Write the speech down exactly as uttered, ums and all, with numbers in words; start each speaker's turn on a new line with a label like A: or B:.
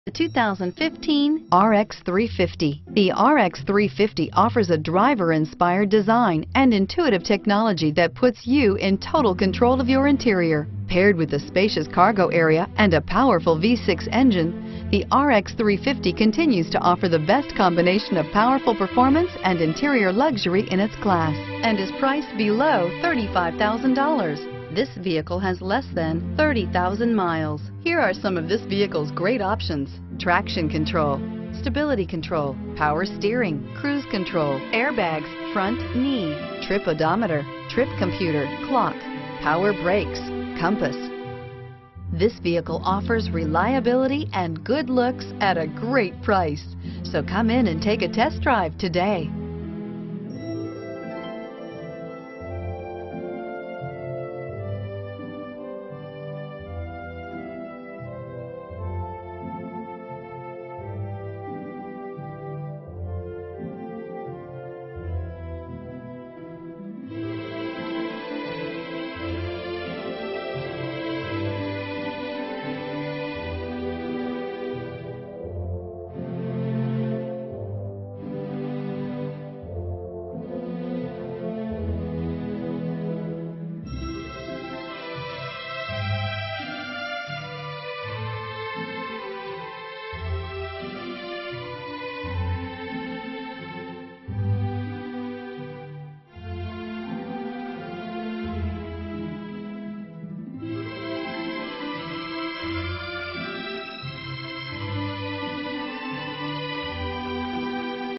A: The two thousand fifteen R X three fifty. The R X three fifty offers a driver-inspired design and intuitive technology that puts you in total control of your interior. Paired with a spacious cargo area and a powerful V six engine, the R X three fifty continues to offer the best combination of powerful performance and interior luxury in its class and is priced below thirty-five thousand dollars. This vehicle has less than thirty thousand miles. Here are some of this vehicle's great options: traction control, stability control, power steering, cruise control, airbags, front knee, trip odometer, trip computer, clock, power brakes, compass. This vehicle offers reliability and good looks at a great price. So come in and take a test drive today.